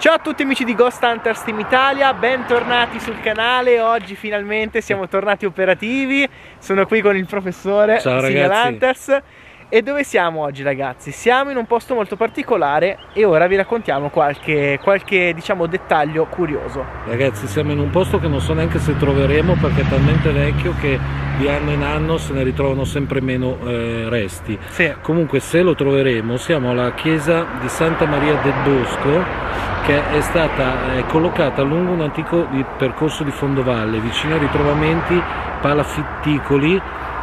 Ciao a tutti amici di Ghost Hunters Team Italia, bentornati sul canale. Oggi finalmente siamo tornati operativi. Sono qui con il professore Signal Hunters. E dove siamo oggi, ragazzi? Siamo in un posto molto particolare e ora vi raccontiamo qualche diciamo dettaglio curioso. Ragazzi, siamo in un posto che non so neanche se troveremo, perché è talmente vecchio che di anno in anno se ne ritrovano sempre meno resti. Sì. Comunque, se lo troveremo, siamo alla chiesa di Santa Maria del Bosco, che è stata collocata lungo un antico percorso di fondovalle, vicino ai ritrovamenti palafitticoli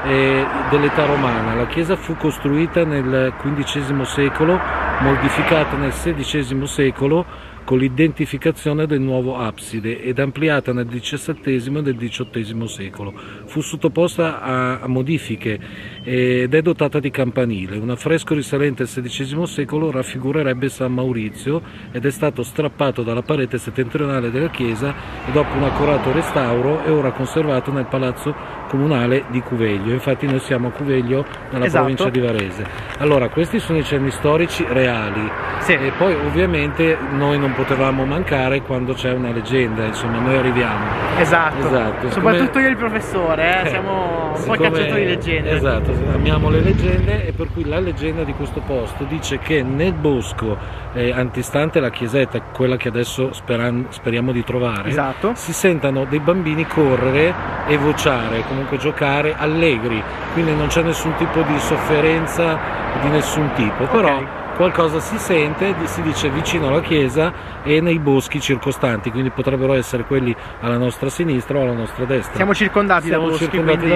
dell'età romana. La chiesa fu costruita nel XV secolo, modificata nel XVI secolo con l'identificazione del nuovo abside ed ampliata nel XVII e nel XVIII secolo. Fu sottoposta a modifiche ed è dotata di campanile. Un affresco risalente al XVI secolo raffigurerebbe San Maurizio ed è stato strappato dalla parete settentrionale della chiesa e dopo un accurato restauro è ora conservato nel palazzo comunale di Cuveglio. Infatti noi siamo a Cuveglio, nella provincia di Varese. Allora, questi sono i cenni storici reali, e poi ovviamente noi non potevamo mancare quando c'è una leggenda, insomma noi arriviamo. Esatto. Soprattutto io e il professore, siamo un po' cacciatori di leggende. Esatto, amiamo le leggende, e per cui la leggenda di questo posto dice che nel bosco antistante la chiesetta, quella che adesso speriamo di trovare, si sentano dei bambini correre e vociare, comunque giocare allegri, quindi non c'è nessun tipo di sofferenza di nessun tipo, però qualcosa si sente, si dice vicino alla chiesa e nei boschi circostanti, quindi potrebbero essere quelli alla nostra sinistra o alla nostra destra. Siamo circondati da boschi,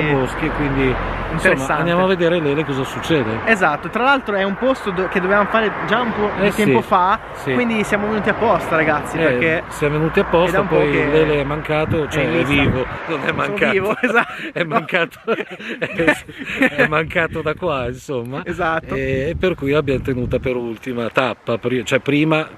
quindi insomma, andiamo a vedere Lele cosa succede. Esatto, tra l'altro è un posto che dovevamo fare già un po' di tempo fa, quindi siamo venuti apposta, ragazzi, perché siamo venuti apposta, poi Lele è mancato, cioè è vivo, non è mancato, vivo, è mancato è mancato da qua, insomma, e per cui l'abbiamo tenuta per ultima tappa, cioè prima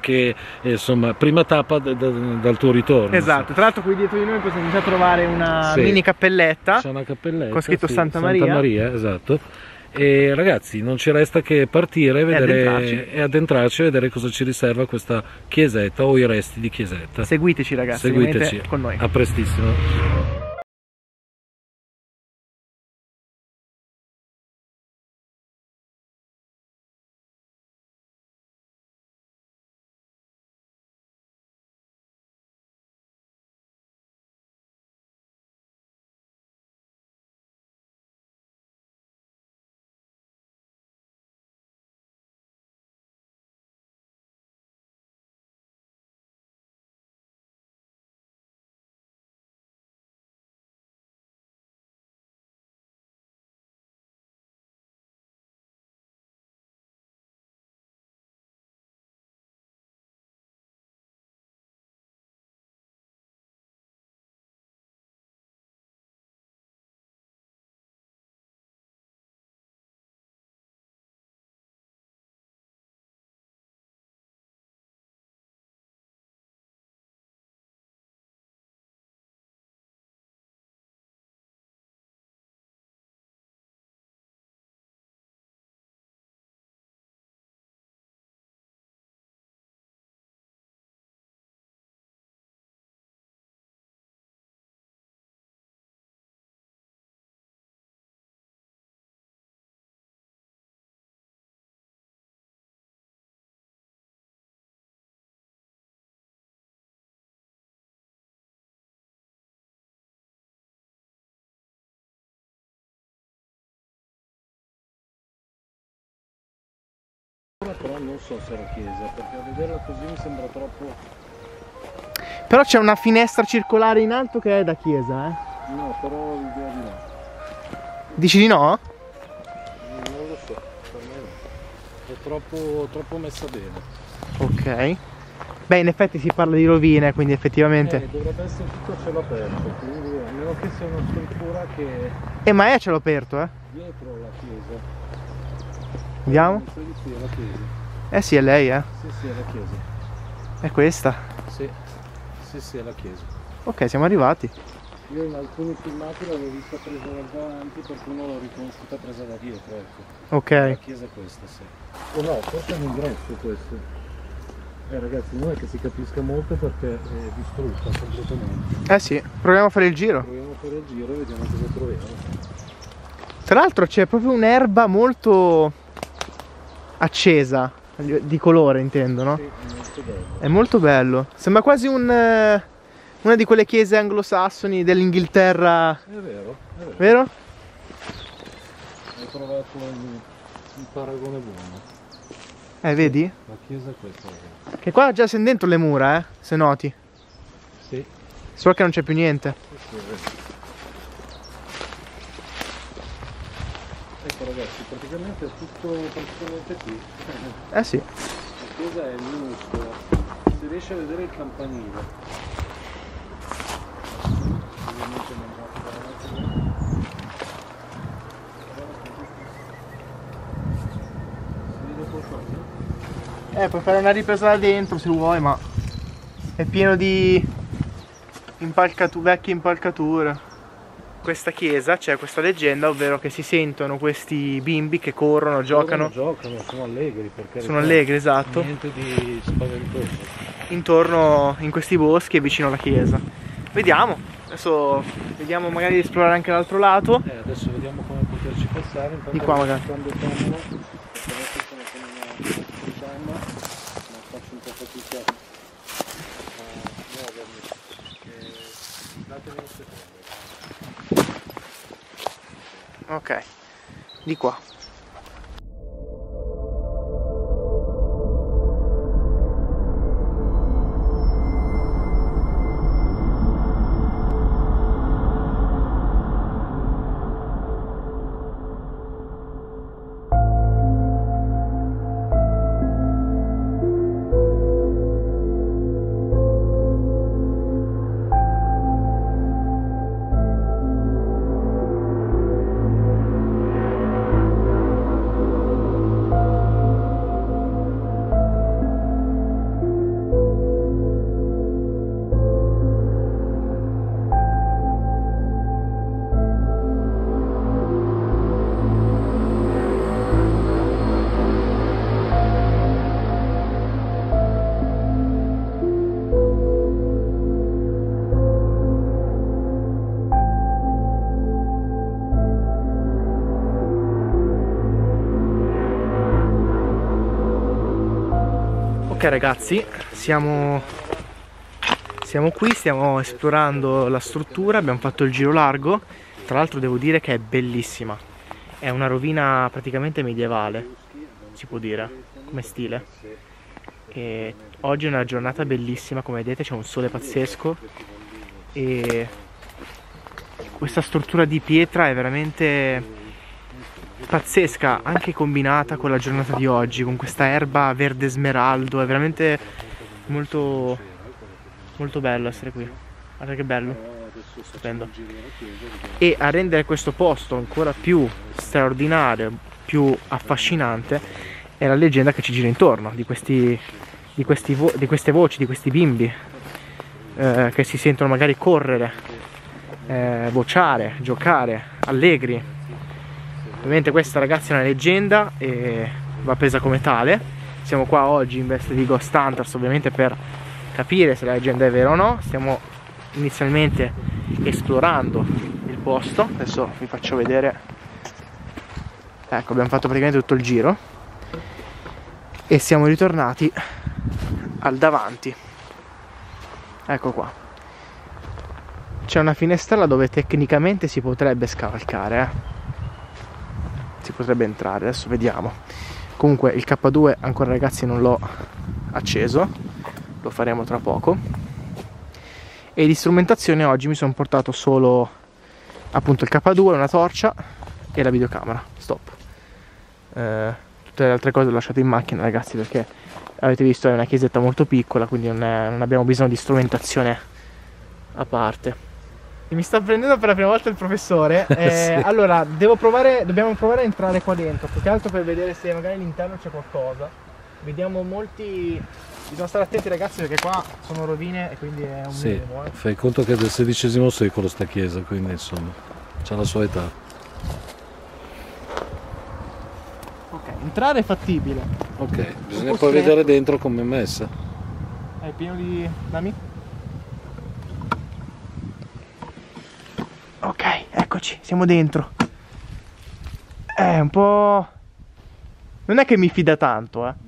tappa dal tuo ritorno. Tra l'altro qui dietro di noi possiamo già trovare una mini cappelletta, c'è una cappelletta con scritto Santa Maria. Esatto. E ragazzi, non ci resta che partire e addentrarci a vedere cosa ci riserva questa chiesetta o i resti di chiesetta. Seguiteci, ragazzi, seguiteci con noi. A prestissimo. Però non so se è la chiesa, perché a vederla così mi sembra troppo. Però c'è una finestra circolare in alto che è da chiesa, No, però l'idea di no. Dici di no? Non lo so, per me no. È troppo messa bene. Ok. Beh, in effetti si parla di rovine, quindi effettivamente dovrebbe essere tutto a cielo aperto, quindi a meno che sia una struttura che. Ma è a cielo aperto, Dietro la chiesa. Vediamo? Sì, è la chiesa. Sì, è lei, Sì, è la chiesa. È questa? Sì, è la chiesa. Ok, siamo arrivati. Io in alcuni filmati l'avevo vista presa da davanti, perché uno l'ho riconosciuta presa da dietro, ecco. Ok. La chiesa è questa, sì. Oh no, forse è un ingresso questo. Ragazzi, non è che si capisca molto perché è distrutta completamente. Sì, proviamo a fare il giro. Proviamo a fare il giro e vediamo cosa troviamo. Tra l'altro c'è proprio un'erba molto accesa, di colore intendo, no? Sì, è molto bello. È molto bello. Sembra quasi una di quelle chiese anglosassoni dell'Inghilterra. È vero, è vero. Vero? Hai trovato un paragone buono. Vedi? La chiesa è questa, ragazzi. Che qua già sei dentro le mura, se noti. Sì. Solo che non c'è più niente. Sì, è vero. Ecco ragazzi, praticamente è tutto praticamente qui. Sì. La chiesa è minuscola. Si riesce a vedere il campanile. Ovviamente non va a fare Puoi fare una ripresa da dentro se vuoi, ma è pieno di vecchie impalcature. Questa chiesa c'è questa leggenda, ovvero che si sentono questi bimbi che corrono, giocano. Sono allegri, perché sono allegri, esatto. Niente di spaventoso. Intorno in questi boschi e vicino alla chiesa. Vediamo, adesso vediamo magari di esplorare anche l'altro lato. Adesso vediamo come poterci passare. Intanto di qua magari. Ma faccio un po' fatica a muovermi. Datemi un secondo. Ok, di qua. Ok ragazzi, siamo qui, stiamo esplorando la struttura, abbiamo fatto il giro largo. Tra l'altro devo dire che è bellissima, è una rovina praticamente medievale, si può dire, come stile. E oggi è una giornata bellissima, come vedete c'è un sole pazzesco e questa struttura di pietra è veramente pazzesca, anche combinata con la giornata di oggi, con questa erba verde smeraldo. È veramente molto molto bello essere qui. Guarda che bello, stupendo. E a rendere questo posto ancora più straordinario, più affascinante, è la leggenda che ci gira intorno di queste voci, di questi bimbi che si sentono magari correre, vociare, giocare, allegri. Ovviamente questa, ragazzi, è una leggenda e va presa come tale. Siamo qua oggi in veste di Ghost Hunters, ovviamente per capire se la leggenda è vera o no. Stiamo inizialmente esplorando il posto. Adesso vi faccio vedere. Ecco, abbiamo fatto praticamente tutto il giro e siamo ritornati al davanti. Ecco qua. C'è una finestrella dove tecnicamente si potrebbe scavalcare, si potrebbe entrare, adesso vediamo. Comunque il K2 ancora, ragazzi, non l'ho acceso, lo faremo tra poco. E di strumentazione oggi mi sono portato solo appunto il K2, una torcia e la videocamera, stop. Tutte le altre cose le ho lasciate in macchina, ragazzi, perché avete visto è una chiesetta molto piccola, quindi non abbiamo bisogno di strumentazione a parte. Mi sta prendendo per la prima volta il professore. Sì. Allora, dobbiamo provare a entrare qua dentro, più che altro per vedere se magari all'interno c'è qualcosa. Vediamo molti. Bisogna stare attenti, ragazzi, perché qua sono rovine e quindi è un minimo. Fai conto che è del XVI secolo sta chiesa, quindi insomma c'ha la sua età. Ok, entrare è fattibile. Ok, bisogna poi vedere dentro come è messa. È pieno di... dammi. Ok, eccoci, siamo dentro. È un po'... non è che mi fida tanto, eh.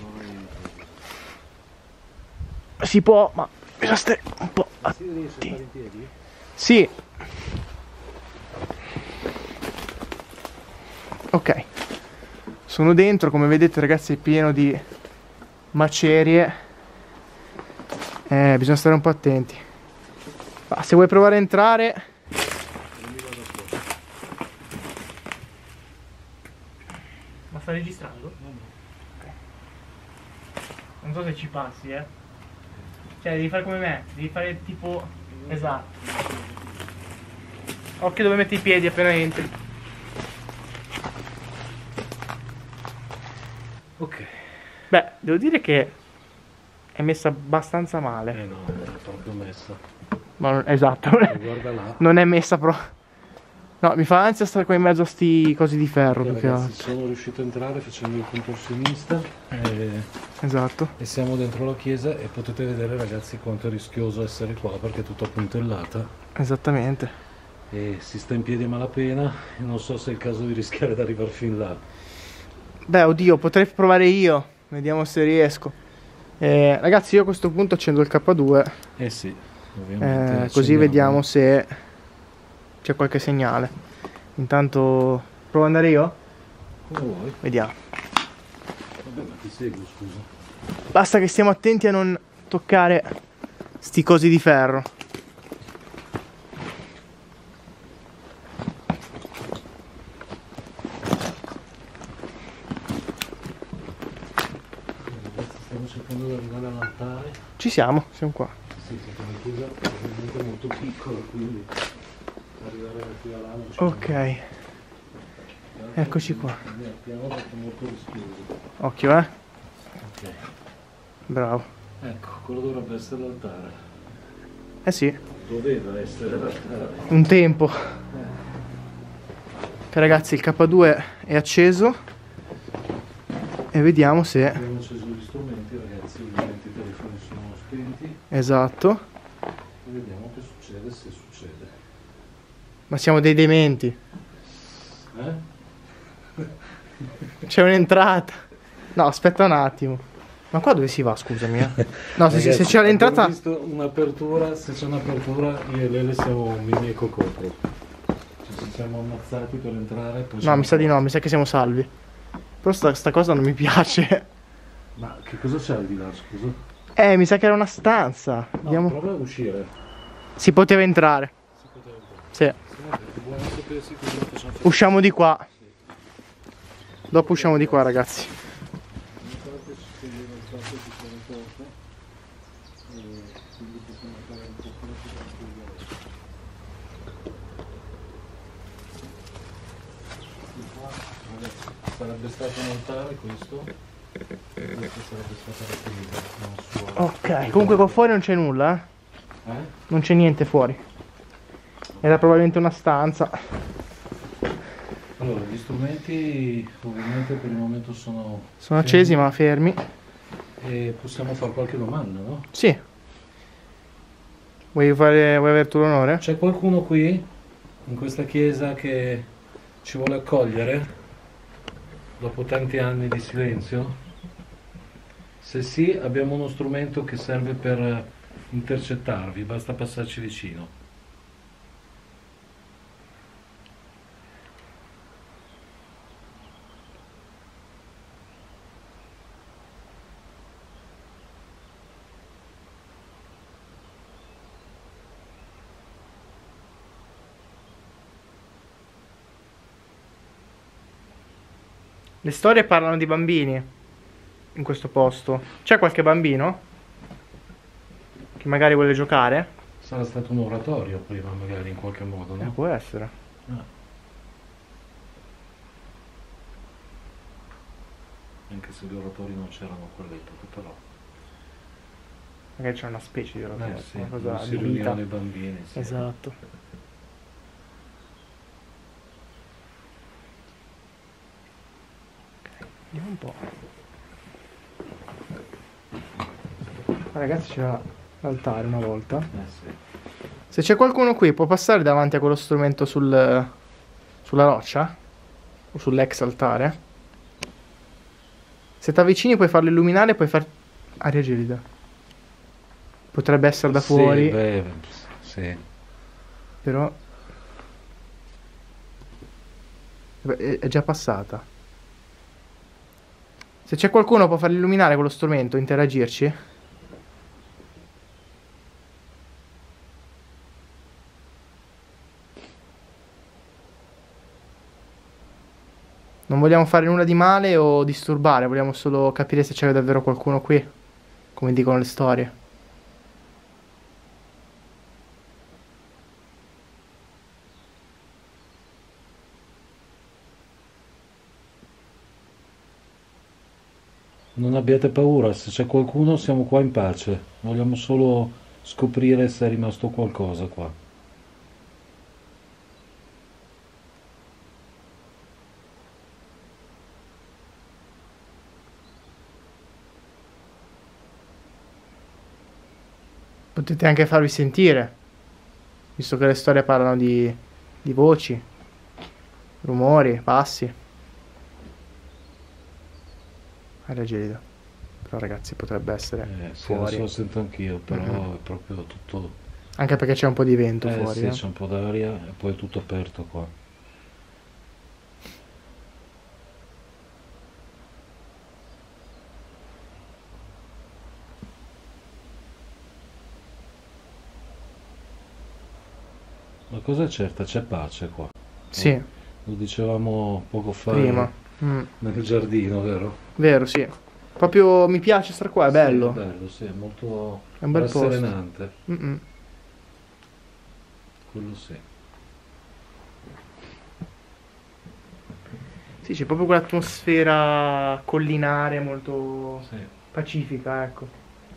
Si può, ma bisogna stare un po' attenti. Sì. Ok. Sono dentro, come vedete ragazzi è pieno di macerie. Bisogna stare un po' attenti. Ma se vuoi provare a entrare... Ma sta registrando? Okay. Non so se ci passi, eh. Cioè devi fare come me, devi fare tipo... esatto. Occhio dove metti i piedi appena entri. Ok. Beh, devo dire che è messa abbastanza male. No, non è proprio messa. Ma non... esatto. Guarda là. Non è messa proprio. No, mi fa ansia stare qua in mezzo a sti cosi di ferro. Ragazzi, sono riuscito a entrare facendo il contorsionista esatto. e siamo dentro la chiesa e potete vedere ragazzi quanto è rischioso essere qua perché è tutto a puntellata. Esattamente. E si sta in piedi a malapena e non so se è il caso di rischiare di arrivare fin là. Beh, oddio, potrei provare io. Vediamo se riesco. Ragazzi, io a questo punto accendo il K2. Eh sì, ovviamente. Così vediamo se c'è qualche segnale. Intanto provo ad andare io? Come vuoi. Vediamo. Vabbè, ma ti seguo, scusa. Basta che stiamo attenti a non toccare sti cosi di ferro. Stiamo cercando di arrivare all'altare. Ci siamo qua. Sì, siamo in chiesa ovviamente molto piccola, quindi arrivare qui là non c'è. Ok. Eccoci qua. Piano perché è molto rischioso. Occhio, eh. Ok. Bravo. Ecco, quello dovrebbe essere l'altare. Eh sì. Doveva essere l'altare. Un tempo. Ok, ragazzi, il K2 è acceso. E vediamo se... abbiamo acceso gli strumenti, ragazzi, ovviamente i telefoni sono spenti. Esatto. E vediamo che succede, se succede. Ma siamo dei dementi. C'è un'entrata. No, aspetta un attimo. Ma qua dove si va, scusami? No, ragazzi, se c'è l'entrata... Ho visto un'apertura, se c'è un'apertura io e Lele siamo Mimì e Cocotro. Ci siamo ammazzati per entrare. Poi no, mi sa di no, mi sa che siamo salvi. Però sta cosa non mi piace. Ma che cosa c'è al di là, scusa? Mi sa che era una stanza. No, Andiamo... prova a uscire. Si poteva entrare. Si poteva entrare. Sì. Buono sapersi cosa facciamo. Usciamo di qua. Dopo usciamo di qua, ragazzi. Sarebbe stato un altare questo. Questa sarebbe stata la chiesa. Ok, comunque qua fuori non c'è nulla, eh? Non c'è niente fuori. Era probabilmente una stanza. Allora, gli strumenti ovviamente per il momento sono accesi ma fermi. E possiamo fare qualche domanda, no? Sì. Vuoi avere tu l'onore? C'è qualcuno qui in questa chiesa che ci vuole accogliere dopo tanti anni di silenzio? Se sì, abbiamo uno strumento che serve per intercettarvi, basta passarci vicino. Le storie parlano di bambini in questo posto. C'è qualche bambino che magari vuole giocare? Sarà stato un oratorio prima, magari in qualche modo, no? Può essere. Anche se gli oratori non c'erano a quell'epoca, però. Magari c'è una specie di oratorio, Sì, una cosa si di vita. riunivano i bambini. Sì. Esatto. Vediamo un po'. Ragazzi, c'era l'altare una volta. Sì. Se c'è qualcuno qui, può passare davanti a quello strumento sulla roccia? O sull'ex altare? Se ti avvicini puoi farlo illuminare e puoi far aria gelida. Potrebbe essere da fuori. Sì, beh, sì. Però è già passata. Se c'è qualcuno può far illuminare quello strumento, interagirci. Non vogliamo fare nulla di male o disturbare, vogliamo solo capire se c'è davvero qualcuno qui, come dicono le storie. Non abbiate paura, se c'è qualcuno siamo qua in pace. Vogliamo solo scoprire se è rimasto qualcosa qua. Potete anche farvi sentire, visto che le storie parlano di voci, rumori, passi. Aria gelida. Però ragazzi potrebbe essere Sì, fuori. adesso lo sento anch'io, però è proprio tutto... Anche perché c'è un po' di vento fuori. Sì, c'è un po' d'aria e poi è tutto aperto qua. La cosa è certa, c'è pace qua. Sì. Lo dicevamo poco fa Prima. nel giardino, vero? Vero, sì. Proprio mi piace star qua, è bello. Sì, è bello, sì, è molto È un bel posto. rasserenante. Quello sì. Sì, c'è proprio quell'atmosfera collinare molto pacifica, ecco.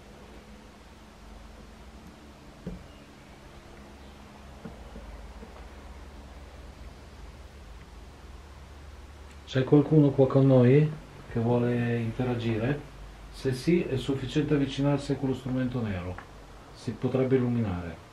C'è qualcuno qua con noi che vuole interagire? Se sì, è sufficiente avvicinarsi a quello strumento nero. Si potrebbe illuminare.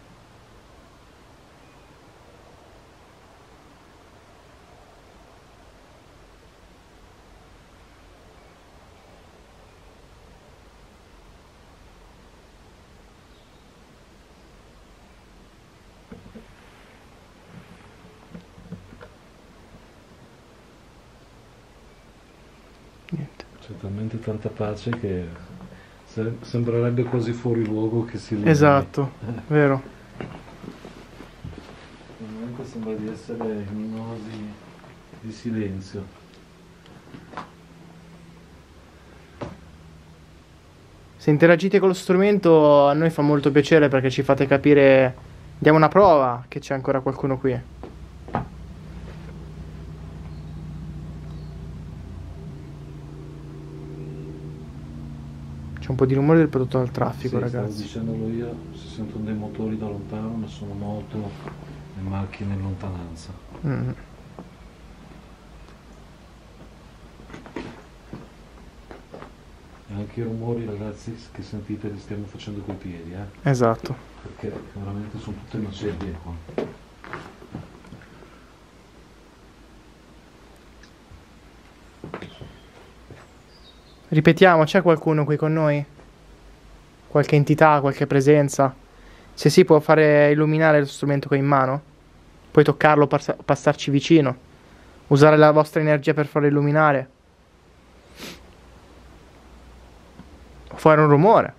Niente. C'è talmente tanta pace che sembrerebbe quasi fuori luogo che si illumini. Esatto, vero. Veramente sembra di essere in un'oasi di silenzio. Se interagite con lo strumento a noi fa molto piacere perché ci fate capire, diamo una prova che c'è ancora qualcuno qui. C'è un po' di rumore del prodotto dal traffico, Sì, ragazzi. stavo dicendolo io, si sentono dei motori da lontano, ma sono moto e macchine in lontananza. E anche i rumori, ragazzi, che sentite li stiamo facendo coi piedi, Esatto. Perché veramente sono tutte macerie qua. Ripetiamo, c'è qualcuno qui con noi? Qualche entità, qualche presenza? Se sì, può fare illuminare lo strumento che ha in mano? Puoi toccarlo, passarci vicino? Usare la vostra energia per farlo illuminare? O fare un rumore?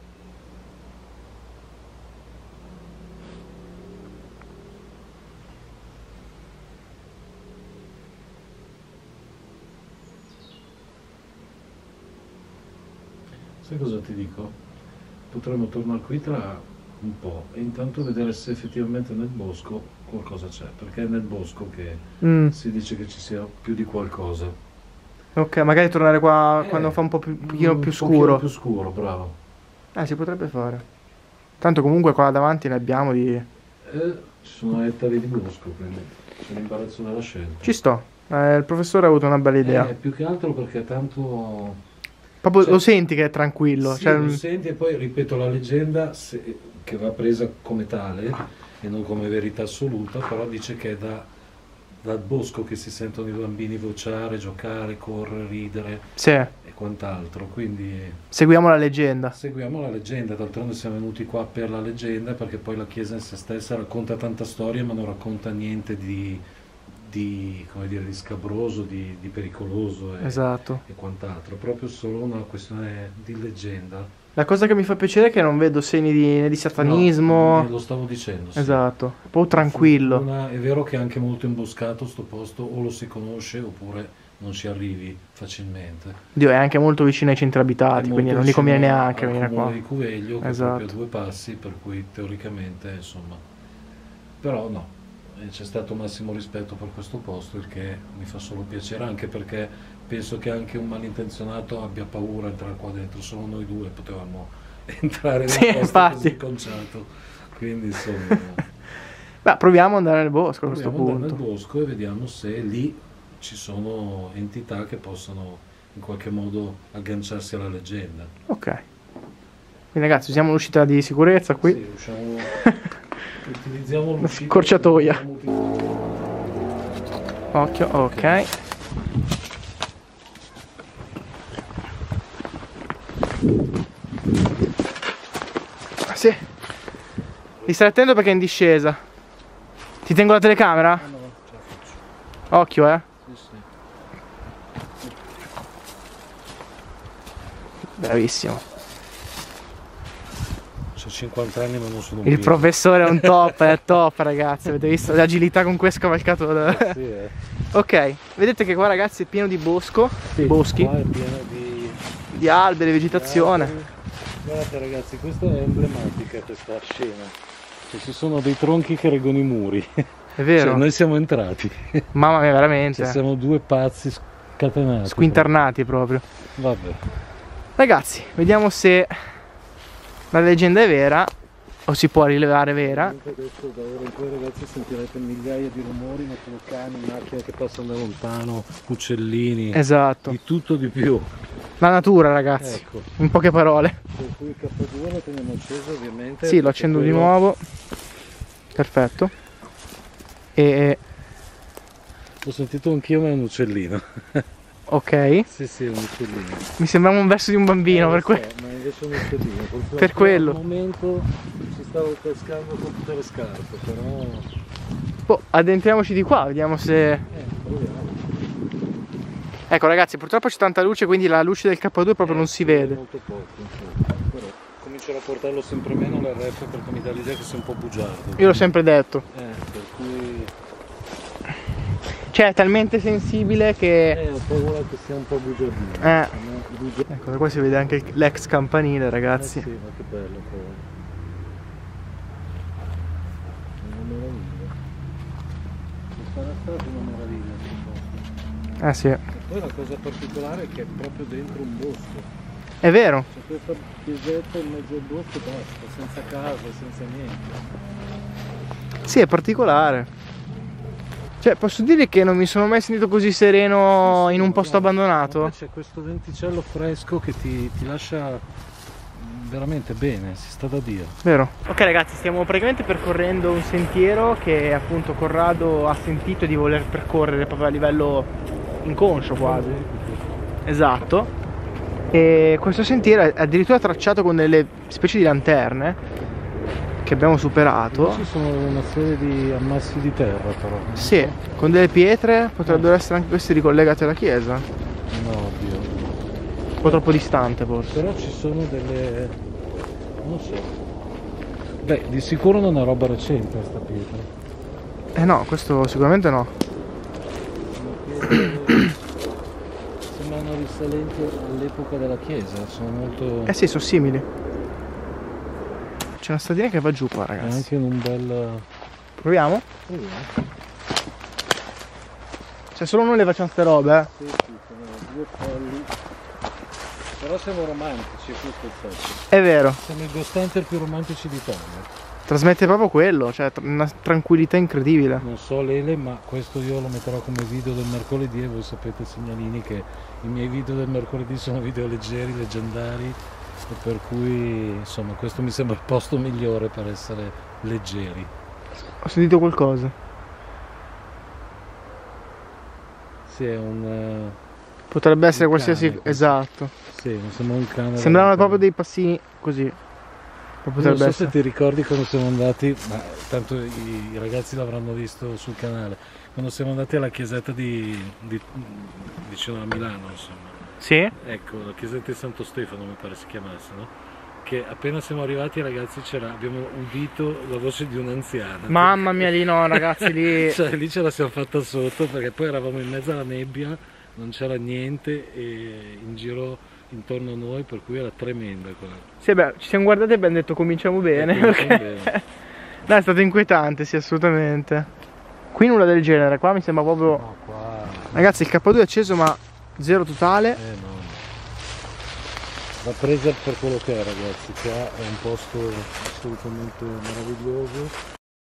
Sai cosa ti dico? Potremmo tornare qui tra un po' e intanto vedere se effettivamente nel bosco qualcosa c'è, perché è nel bosco che si dice che ci sia più di qualcosa. Ok, magari tornare qua quando fa un pochino più scuro. Più scuro, bravo. Si potrebbe fare. Tanto comunque qua davanti ne abbiamo di... Ci sono ettari di bosco, quindi c'è l'imbarazzo della scelta. Ci sto. Il professore ha avuto una bella idea. Più che altro perché tanto Proprio lo senti che è tranquillo. Sì, lo senti, e poi ripeto, la leggenda che va presa come tale e non come verità assoluta, però dice che è dal bosco che si sentono i bambini vociare, giocare, correre, ridere e quant'altro, quindi seguiamo la leggenda. Seguiamo la leggenda, d'altronde siamo venuti qua per la leggenda, perché poi la chiesa in se stessa racconta tanta storia, ma non racconta niente di come dire, di scabroso, di pericoloso e quant'altro, proprio solo una questione di leggenda. La cosa che mi fa piacere è che non vedo segni di satanismo. No, lo stavo dicendo. Sì. Esatto, un po' tranquillo. È vero che è anche molto imboscato sto posto, o lo si conosce oppure non ci arrivi facilmente. Dio, è anche molto vicino ai centri abitati, quindi non gli conviene neanche venire qua. Di Cuveglio, che è proprio a 2 passi, per cui teoricamente, insomma, però no. C'è stato massimo rispetto per questo posto, il che mi fa solo piacere, anche perché penso che anche un malintenzionato abbia paura di entrare qua dentro. Solo noi 2 potevamo entrare nel posto così conciato, quindi insomma beh, proviamo ad andare nel bosco a questo punto. Andiamo nel bosco e vediamo se lì ci sono entità che possono in qualche modo agganciarsi alla leggenda. Ok, quindi ragazzi, usiamo l'uscita di sicurezza qui. Sì, usciamo. Utilizziamo la scorciatoia. Occhio, ok. Sì. Ti stai attento perché è in discesa. Ti tengo la telecamera? No, ce la faccio. Occhio, Sì. Bravissimo. Ho 50 anni ma non sono un Il professore è un top, è top, ragazzi. Avete visto l'agilità con cui è scavalcato? Ok, vedete che qua, ragazzi, è pieno di boschi. Qua è pieno di alberi, vegetazione. Guardate, ragazzi, questa è emblematica, questa scena. Ci sono dei tronchi che reggono i muri. È vero. Cioè, noi siamo entrati. Mamma mia, veramente. Siamo 2 pazzi scatenati. Squinternati proprio. Vabbè. Ragazzi, vediamo se la leggenda è vera o si può rilevare vera. Adesso da ora in poi, ragazzi, sentirete migliaia di rumori, ma sono cani, macchine che passano da lontano, uccellini. Esatto. Di tutto di più. La natura, ragazzi. Ecco. In poche parole. Per cui il K2 lo teniamo acceso, ovviamente. Sì, lo accendo di nuovo. Perfetto. E ho sentito anch'io, ma è un uccellino. Ok. Sì, è un uccellino. Mi sembrava un verso di un bambino, per quello. Ma invece è un uccellino. Per quello. Al momento ci stavo pescando con tutte le scarpe, però. Boh, addentriamoci di qua, vediamo se. Proviamo. Ecco, ragazzi, purtroppo c'è tanta luce, quindi la luce del K2 proprio non si vede. Molto poco, però comincio a portarlo sempre meno l'RF, perché mi dà l'idea che sia un po' bugiardo. Io l'ho sempre detto. Per cui. Cioè, è talmente sensibile che. Ho paura che sia un po' bugiardino. Ecco, da qua si vede anche l'ex campanile, ragazzi. Sì, ma che bello poi. Una meraviglia. Sarà stata una meraviglia. Sì. E poi la cosa particolare è che è proprio dentro un bosco. È vero. C'è questa chiesetta in mezzo al bosco, basta, senza casa, senza niente. Sì, è particolare. Cioè, posso dire che non mi sono mai sentito così sereno in un posto abbandonato. C'è questo venticello fresco che ti lascia veramente bene, si sta da Dio. Vero. Ok, ragazzi, stiamo praticamente percorrendo un sentiero che appunto Corrado ha sentito di voler percorrere proprio a livello inconscio quasi. Esatto. E questo sentiero è addirittura tracciato con delle specie di lanterne che abbiamo superato. Ci sono una serie di ammassi di terra, però. Sì, con delle pietre, potrebbero essere anche questi ricollegati alla chiesa. No, Dio. Un po' troppo distante forse. Però ci sono delle. Non so. Beh, di sicuro non è roba recente questa pietra. No, questo sicuramente no. Sembrano risalenti all'epoca della chiesa, sono molto. Sì, sono simili. C'è una stradina che va giù qua, ragazzi. È anche in un bel. Proviamo? Proviamo. Cioè, solo noi le facciamo ste robe, Sì, sono 2 polli. Però siamo romantici, questo è il fatto. È vero. Siamo i ghost hunter più romantici d'Italia. Trasmette proprio quello, cioè una tranquillità incredibile. Non so Lele, ma questo io lo metterò come video del mercoledì e voi sapete segnalini che i miei video del mercoledì sono video leggeri, leggendari, e per cui insomma questo mi sembra il posto migliore per essere leggeri. Ho sentito qualcosa. Sì, è un... Potrebbe essere un qualsiasi... cane, esatto. sì, mi sembra un cane. Sembravano proprio dei passini così. Non so se ti ricordi quando siamo andati, ma tanto i ragazzi l'avranno visto sul canale, quando siamo andati alla chiesetta vicino a Milano, insomma. Sì? Ecco, la chiesetta di Santo Stefano mi pare si chiamasse, no? Che appena siamo arrivati ragazzi abbiamo udito la voce di un'anziana. Mamma mia, lì no ragazzi, lì... Cioè lì ce la siamo fatta sotto perché poi eravamo in mezzo alla nebbia, non c'era niente e in giro intorno a noi, per cui era tremenda quella. Sì, beh, ci siamo guardati e abbiamo detto cominciamo bene, perché... No, è stato inquietante, sì, assolutamente. Qui nulla del genere, qua mi sembra proprio... No, qua... Ragazzi, il K2 è acceso ma zero totale. No. Va presa per quello che è ragazzi, qua è un posto assolutamente meraviglioso.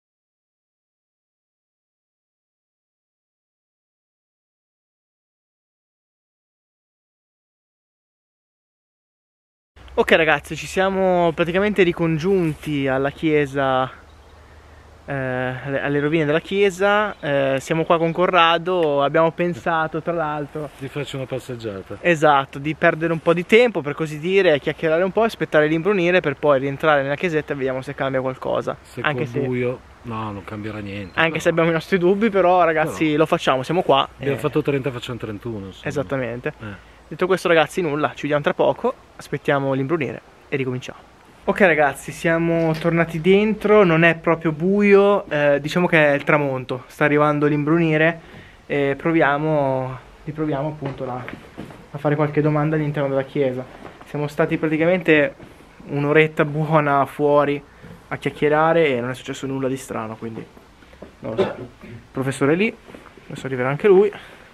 Ok ragazzi, ci siamo praticamente ricongiunti alla chiesa, alle rovine della chiesa, siamo qua con Corrado, abbiamo pensato tra l'altro di farci una passeggiata. Esatto, di perdere un po' di tempo per così dire, chiacchierare un po', aspettare l'imbrunire per poi rientrare nella chiesetta e vediamo se cambia qualcosa. Se anche col buio, no, non cambierà niente. Anche se abbiamo i nostri dubbi, però ragazzi lo facciamo, siamo qua. Abbiamo fatto 30, facciamo 31. Insomma. Esattamente. Detto questo ragazzi nulla, ci vediamo tra poco, aspettiamo l'imbrunire e ricominciamo. Ok ragazzi, siamo tornati dentro, non è proprio buio, diciamo che è il tramonto, sta arrivando l'imbrunire e riproviamo appunto a fare qualche domanda all'interno della chiesa. Siamo stati praticamente un'oretta buona fuori a chiacchierare e non è successo nulla di strano, quindi non lo so. Il professore è lì, adesso arriverà anche lui.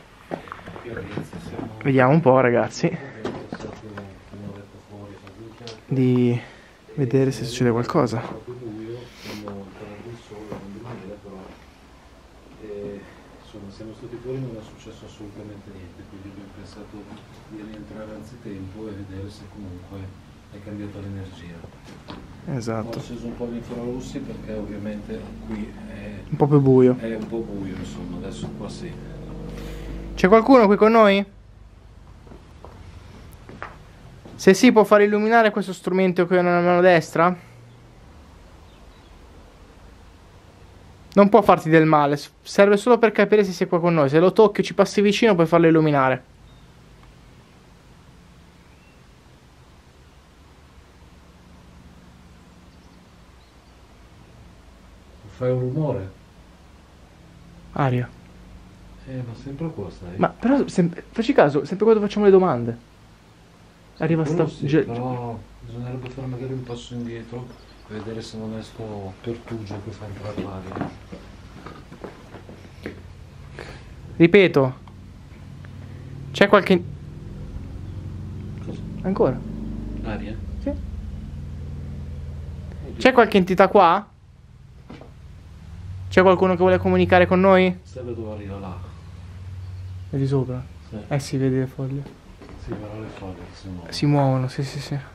Vediamo un po' ragazzi di vedere se succede qualcosa. Siamo stati fuori, non è successo assolutamente niente, quindi abbiamo pensato di rientrare anzitempo e vedere se comunque è cambiata l'energia. Esatto. Ho acceso un po' di infrarossi perché ovviamente qui è un po' più buio. È un po' buio, insomma, adesso qua sì. C'è qualcuno qui con noi? Se sì, può far illuminare questo strumento qui nella mano destra? Non può farti del male, serve solo per capire se sei qua con noi. Se lo tocchi o ci passi vicino puoi farlo illuminare. Fai un rumore? Aria. Ma sempre qua stai. Ma però, facci caso, sempre quando facciamo le domande. Arriva sì, però bisognerebbe fare magari un passo indietro e vedere se non è sto pertugio che fa entrare l'aria. Ripeto. C'è qualche... Cosa? Ancora? Aria? Sì. C'è qualche entità qua? C'è qualcuno che vuole comunicare con noi? Sarebbe dove arriva là. È di sopra? Sì. Si vede le foglie. Sì, però le foglie si muovono. Si muovono, sì, sì, sì.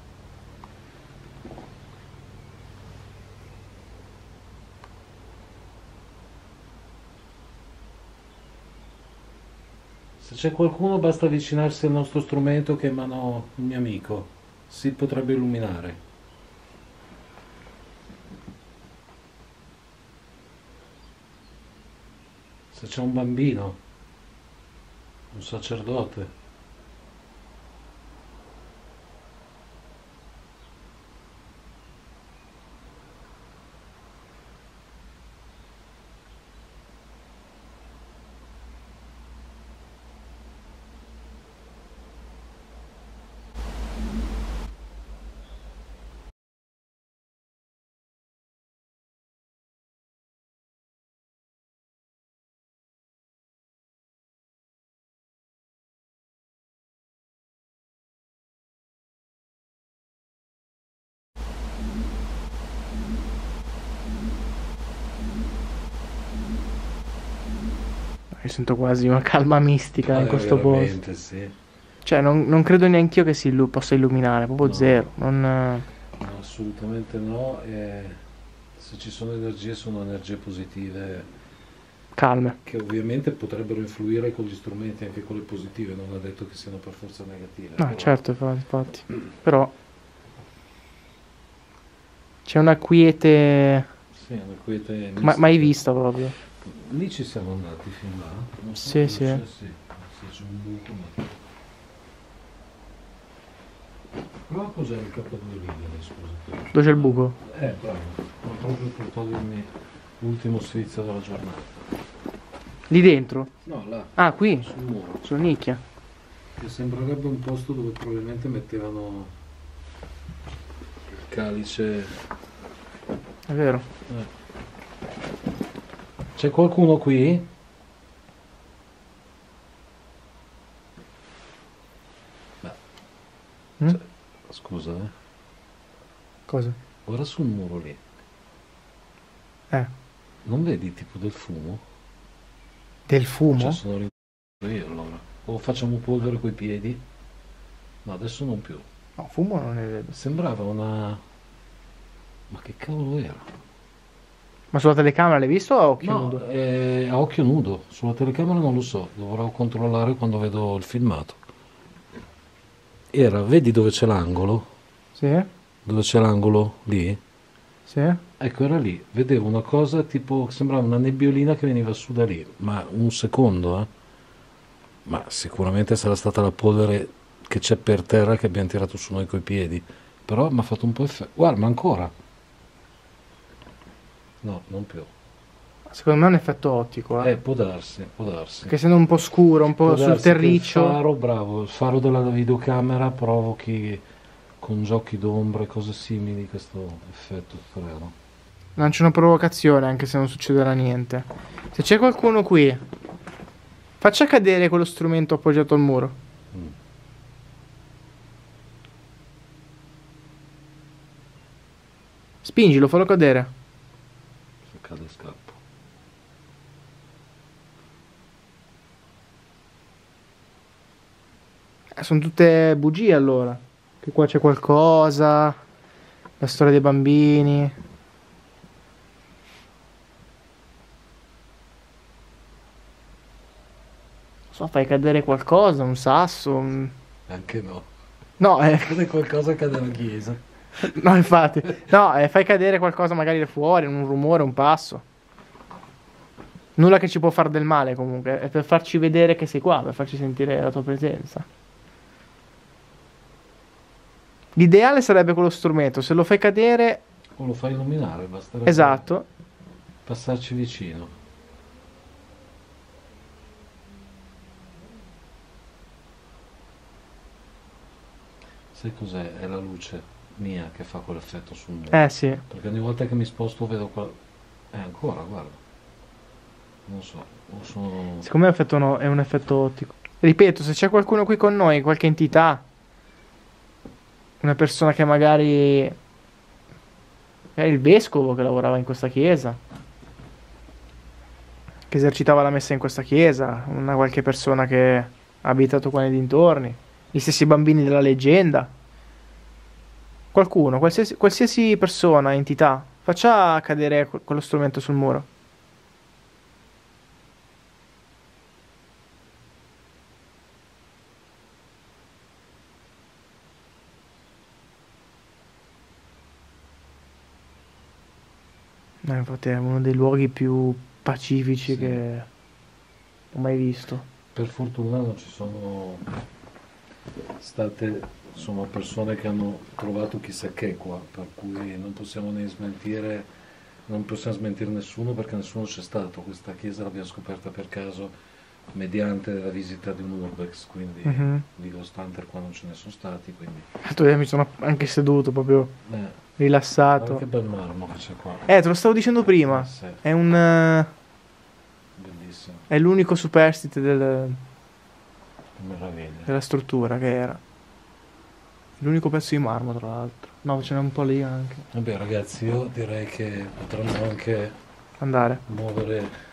Se c'è qualcuno basta avvicinarsi al nostro strumento che emana il mio amico. Si potrebbe illuminare. Se c'è un bambino, un sacerdote. Io sento quasi una calma mistica in questo posto. Sì. Cioè, non credo neanch'io che si possa illuminare, proprio zero. No, assolutamente no. Se ci sono energie, sono energie positive. Calme. Che ovviamente potrebbero influire con gli strumenti anche quelle positive, non è detto che siano per forza negative. No, però... certo, infatti. Però c'è una quiete... Sì, una quiete... mai vista proprio. Lì ci siamo andati fin là? Non so sì. Se c'è un buco, ma... Prova a posare il capo due righe, scusa. Dove c'è il buco? Bravo. Proprio per togliermi l'ultimo sfizio della giornata. Lì dentro? No, là. Ah, qui? Sul muro. Sul nicchia. Che sembrerebbe un posto dove probabilmente mettevano il calice. È vero. C'è qualcuno qui? Beh. Scusa, Cosa? Guarda sul muro lì. Non vedi tipo del fumo? Del fumo? Cioè sono io allora. O facciamo polvere coi piedi? No, adesso non più. No, fumo non ne vedo. Sembrava una... Ma che cavolo era? Ma sulla telecamera l'hai visto o a occhio No, nudo? a occhio nudo. Sulla telecamera non lo so. Dovrò controllare quando vedo il filmato. Vedi dove c'è l'angolo? Sì. Dove c'è l'angolo? Lì? Sì. Ecco, era lì. Vedevo una cosa tipo, sembrava una nebbiolina che veniva su da lì. Ma un secondo, Ma sicuramente sarà stata la polvere che c'è per terra che abbiamo tirato su noi coi piedi. Però mi ha fatto un po' effetto. Guarda, ma ancora. No, non più. Secondo me è un effetto ottico, Può darsi. Perché essendo un po' scuro, un po' sul terriccio. Il faro, bravo, il faro della videocamera provochi con giochi d'ombre, cose simili, questo effetto strano. Lancio una provocazione anche se non succederà niente. Se c'è qualcuno qui, faccia cadere quello strumento appoggiato al muro. Spingilo, fallo cadere. Se cade scappo. Sono tutte bugie allora. Che qua c'è qualcosa. La storia dei bambini. Non so, fai cadere qualcosa, un sasso. Anche no. No, Cade qualcosa, cade la chiesa. No, infatti. No, fai cadere qualcosa magari da fuori, un rumore, un passo. Nulla che ci può far del male comunque. È per farci vedere che sei qua, per farci sentire la tua presenza. L'ideale sarebbe quello strumento. Se lo fai cadere... O lo fai illuminare, basterebbe Esatto. passarci vicino. Sai cos'è? È la luce mia che fa quell'effetto sul muro. Sì. Perché ogni volta che mi sposto vedo qua. Ancora, guarda. Non so. Secondo me è un effetto ottico. Ripeto, se c'è qualcuno qui con noi, qualche entità, una persona che magari è il vescovo che lavorava in questa chiesa, che esercitava la messa in questa chiesa, una qualche persona che ha abitato qua nei dintorni, gli stessi bambini della leggenda, qualcuno, qualsiasi persona, entità, faccia cadere quello strumento sul muro. Infatti è uno dei luoghi più pacifici che ho mai visto. Per fortuna non ci sono state persone che hanno trovato chissà che qua, per cui non possiamo né smentire, non possiamo smentire nessuno perché nessuno c'è stato. Questa chiesa l'abbiamo scoperta per caso mediante la visita di un urbex, quindi di Ghost Hunter qua non ce ne sono stati. Quindi... Mi sono anche seduto proprio rilassato. Guarda che bel marmo che c'è qua. Te lo stavo dicendo prima. Sì. È un... Bellissimo. È l'unico superstite Meraviglia. della struttura che era. L'unico pezzo di marmo tra l'altro. No, ce n'è un po' lì anche. Vabbè ragazzi, io direi che potremmo anche andare muovere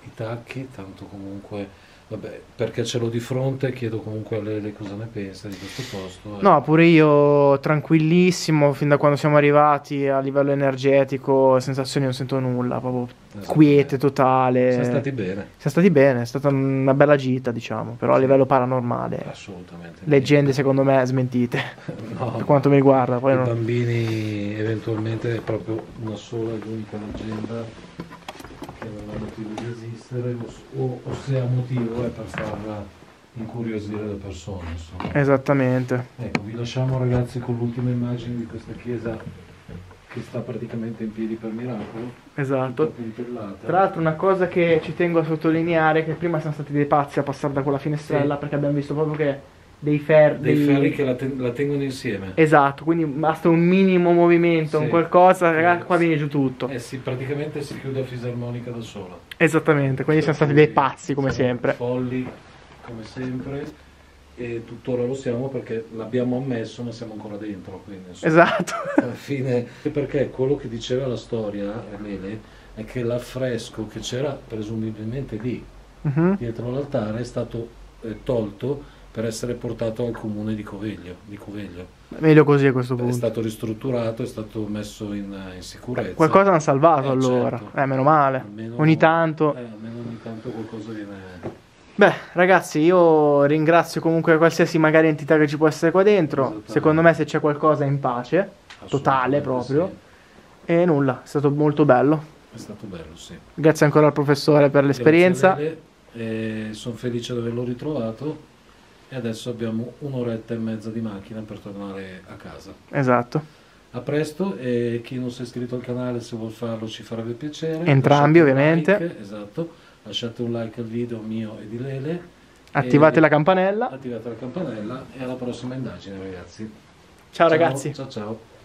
i tacchi, tanto comunque, vabbè, perché ce l'ho di fronte, chiedo comunque a Lele cosa ne pensa di questo posto. No, pure io tranquillissimo, fin da quando siamo arrivati, a livello energetico, sensazioni non sento nulla, proprio quiete totale. Siamo stati bene. Siamo stati bene, è stata una bella gita, diciamo, però a livello paranormale. Assolutamente. Leggende secondo me smentite, no, per quanto mi riguarda. Poi i bambini eventualmente è proprio una sola e l'unica leggenda che non ha motivo di esistere, o se ha motivo è per farla incuriosire le persone, insomma. Esattamente. Ecco, vi lasciamo ragazzi con l'ultima immagine di questa chiesa che sta praticamente in piedi per miracolo. Esatto. Tra l'altro una cosa che ci tengo a sottolineare è che prima siamo stati dei pazzi a passare da quella finestrella, perché abbiamo visto proprio che dei ferri che la tengono insieme. Esatto, quindi basta un minimo movimento, un qualcosa, ragazzi, qua viene giù tutto. Sì, praticamente si chiude a fisarmonica da sola. Esattamente, quindi siamo stati dei pazzi come sempre. Folli come sempre, e tuttora lo siamo perché l'abbiamo ammesso, ma siamo ancora dentro. Quindi, insomma, esatto. Alla fine, perché quello che diceva la storia, Lele, è che l'affresco che c'era presumibilmente lì, dietro l'altare, è stato tolto per essere portato al comune di Coveglio. Meglio così a questo punto. È stato ristrutturato, è stato messo in sicurezza. Qualcosa hanno salvato allora, certo. Meno male, ogni tanto. Almeno ogni tanto qualcosa viene... Beh, ragazzi, io ringrazio comunque qualsiasi magari entità che ci può essere qua dentro. Secondo me se c'è qualcosa è in pace, totale proprio. Sì. E nulla, è stato molto bello. È stato bello, sì. Grazie ancora al professore per l'esperienza. Sono felice di averlo ritrovato. E adesso abbiamo un'oretta e mezza di macchina per tornare a casa. Esatto. A presto, e chi non si è iscritto al canale, se vuol farlo ci farebbe piacere. Entrambi ovviamente. Like, esatto, lasciate un like al video mio e di Lele. Attivate la campanella. Attivate la campanella e alla prossima indagine ragazzi. Ciao ragazzi. Ciao ciao.